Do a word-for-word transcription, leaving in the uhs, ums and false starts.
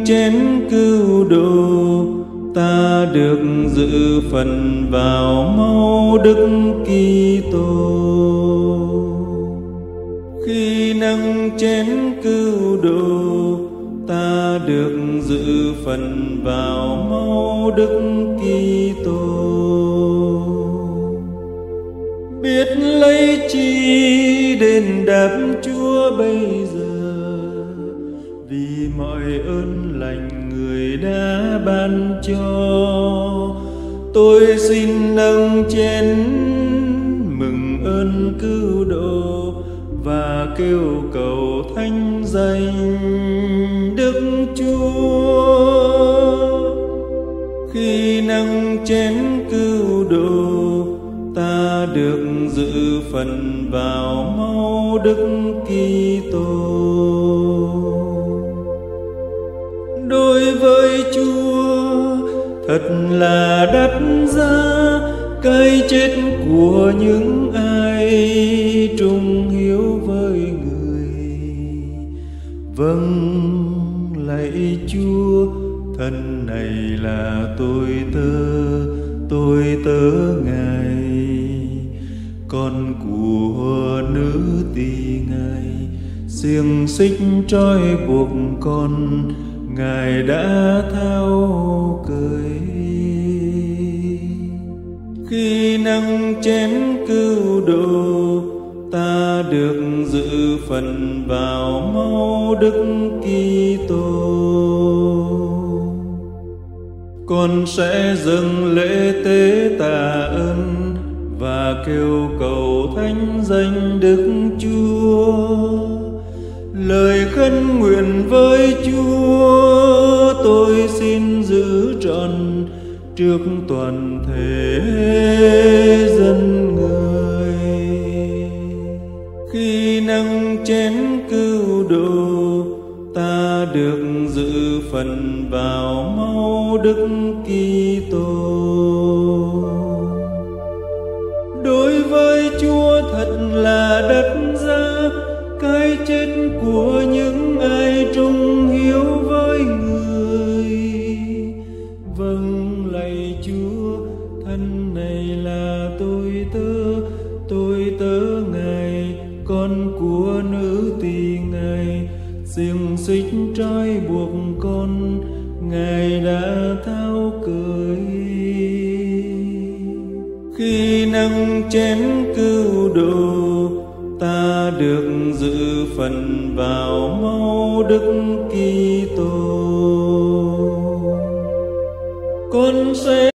chén cứu độ, ta được dự phần vào máu Đức Kitô. Khi nâng chén cứu độ, ta được dự phần vào máu Đức Kitô. Biết lấy chi đền đáp Chúa bây giờ, vì mọi ơn lành Người đã ban cho. Tôi xin nâng chén mừng ơn cứu độ và kêu cầu thánh danh Đức Chúa. Khi nâng chén cứu độ, ta được dự phần vào máu Đức Kitô. Đối với Chúa thật là đắt giá cái chết của những ai trung hiếu với Người. Vâng, lạy Chúa, thân này là tôi tớ, tôi tớ Ngài, con của nữ tỳ Ngài, xiềng xích trói buộc con, Ngài đã tháo cởi. Khi nâng chén cứu độ, ta được dự phần vào máu Đức Kitô. Con sẽ dâng lễ tế tạ ơn và kêu cầu thánh danh Đức Chúa. Lời khấn nguyện với Chúa tôi xin giữ trọn trước toàn thể dân người. Khi nâng chén cứu độ, ta được dự phần vào máu Đức Kitô. Đối với Chúa thật là đắt giá cái chết của những ai trung hiếu với Người. Vâng, lạy Chúa, thân này là tôi tớ, tôi tớ Ngài, con của nữ tỳ Ngài, xiềng xích trói buộc con, Ngài đã tháo cởi. Khi nâng chén cứu độ, ta được dự phần vào máu Đức Kitô. Con sẽ